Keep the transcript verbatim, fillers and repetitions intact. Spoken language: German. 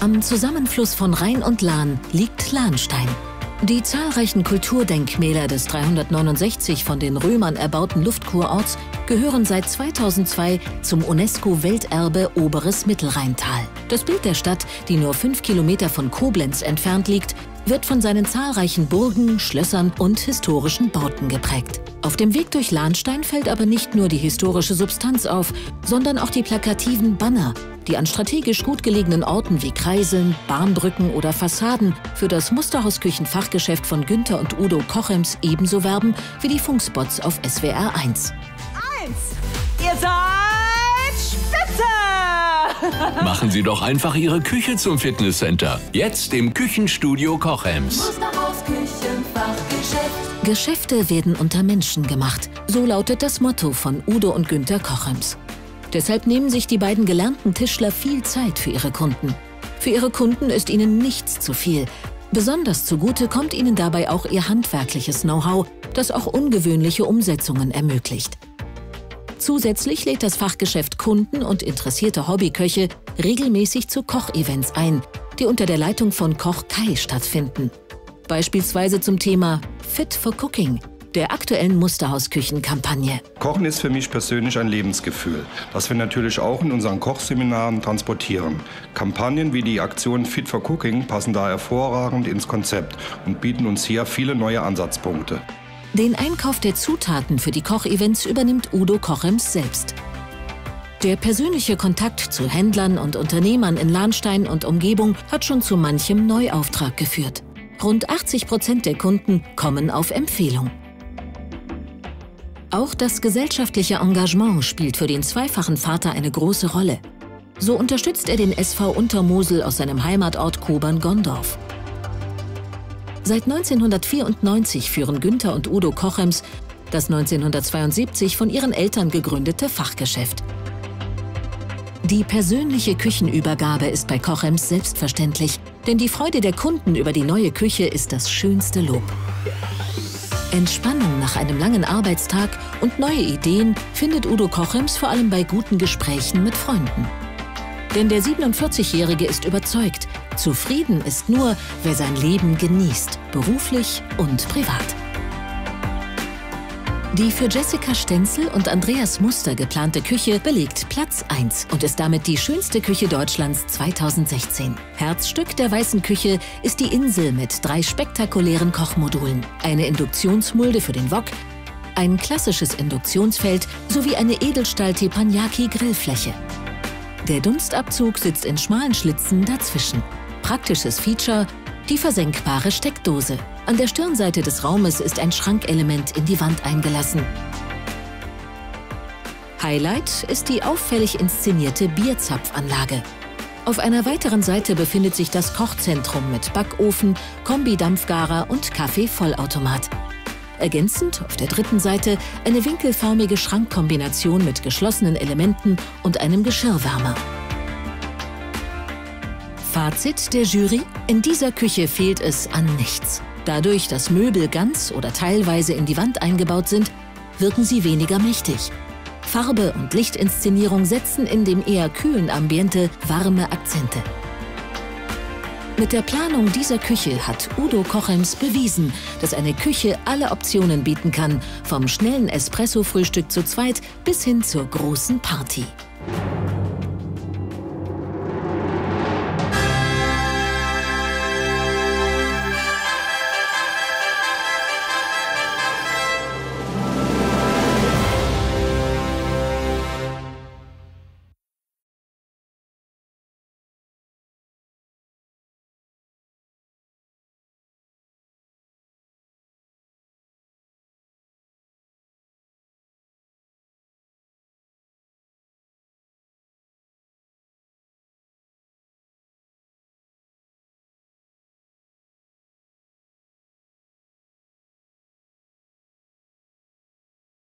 Am Zusammenfluss von Rhein und Lahn liegt Lahnstein. Die zahlreichen Kulturdenkmäler des dreihundertneunundsechzig von den Römern erbauten Luftkurorts gehören seit zweitausendzwei zum UNESCO-Welterbe Oberes Mittelrheintal. Das Bild der Stadt, die nur fünf Kilometer von Koblenz entfernt liegt, wird von seinen zahlreichen Burgen, Schlössern und historischen Bauten geprägt. Auf dem Weg durch Lahnstein fällt aber nicht nur die historische Substanz auf, sondern auch die plakativen Banner, die an strategisch gut gelegenen Orten wie Kreiseln, Bahnbrücken oder Fassaden für das Musterhausküchen-Fachgeschäft von Günther und Udo Kochems ebenso werben wie die Funkspots auf S W R eins. Eins! Ihr seid spitze! Machen Sie doch einfach Ihre Küche zum Fitnesscenter. Jetzt im Küchenstudio Kochems. Musterhausküchen-Fachgeschäft. Geschäfte werden unter Menschen gemacht. So lautet das Motto von Udo und Günther Kochems. Deshalb nehmen sich die beiden gelernten Tischler viel Zeit für ihre Kunden. Für ihre Kunden ist ihnen nichts zu viel. Besonders zugute kommt ihnen dabei auch ihr handwerkliches Know-how, das auch ungewöhnliche Umsetzungen ermöglicht. Zusätzlich lädt das Fachgeschäft Kunden und interessierte Hobbyköche regelmäßig zu Kochevents ein, die unter der Leitung von Koch Kai stattfinden. Beispielsweise zum Thema Fit for Cooking, der aktuellen Musterhausküchen-Kampagne. Kochen ist für mich persönlich ein Lebensgefühl, das wir natürlich auch in unseren Kochseminaren transportieren. Kampagnen wie die Aktion Fit for Cooking passen da hervorragend ins Konzept und bieten uns hier viele neue Ansatzpunkte. Den Einkauf der Zutaten für die Kochevents übernimmt Udo Kochems selbst. Der persönliche Kontakt zu Händlern und Unternehmern in Lahnstein und Umgebung hat schon zu manchem Neuauftrag geführt. Rund achtzig Prozent der Kunden kommen auf Empfehlung. Auch das gesellschaftliche Engagement spielt für den zweifachen Vater eine große Rolle. So unterstützt er den S V Untermosel aus seinem Heimatort Kobern-Gondorf. Seit neunzehnhundertvierundneunzig führen Günther und Udo Kochems das neunzehnhundertzweiundsiebzig von ihren Eltern gegründete Fachgeschäft. Die persönliche Küchenübergabe ist bei Kochems selbstverständlich, denn die Freude der Kunden über die neue Küche ist das schönste Lob. Entspannung nach einem langen Arbeitstag und neue Ideen findet Udo Kochems vor allem bei guten Gesprächen mit Freunden. Denn der siebenundvierzigjährige ist überzeugt, zufrieden ist nur, wer sein Leben genießt, beruflich und privat. Die für Jessica Stenzel und Andreas Muster geplante Küche belegt Platz eins und ist damit die schönste Küche Deutschlands zweitausendsechzehn. Herzstück der Weißen Küche ist die Insel mit drei spektakulären Kochmodulen, eine Induktionsmulde für den Wok, ein klassisches Induktionsfeld sowie eine Edelstahl-Teppanyaki-Grillfläche. Der Dunstabzug sitzt in schmalen Schlitzen dazwischen. Praktisches Feature: die versenkbare Steckdose. An der Stirnseite des Raumes ist ein Schrankelement in die Wand eingelassen. Highlight ist die auffällig inszenierte Bierzapfanlage. Auf einer weiteren Seite befindet sich das Kochzentrum mit Backofen, Kombi-Dampfgarer und Kaffee-Vollautomat. Ergänzend auf der dritten Seite eine winkelförmige Schrankkombination mit geschlossenen Elementen und einem Geschirrwärmer. Fazit der Jury: In dieser Küche fehlt es an nichts. Dadurch, dass Möbel ganz oder teilweise in die Wand eingebaut sind, wirken sie weniger mächtig. Farbe und Lichtinszenierung setzen in dem eher kühlen Ambiente warme Akzente. Mit der Planung dieser Küche hat Udo Kochems bewiesen, dass eine Küche alle Optionen bieten kann, vom schnellen Espresso-Frühstück zu zweit bis hin zur großen Party.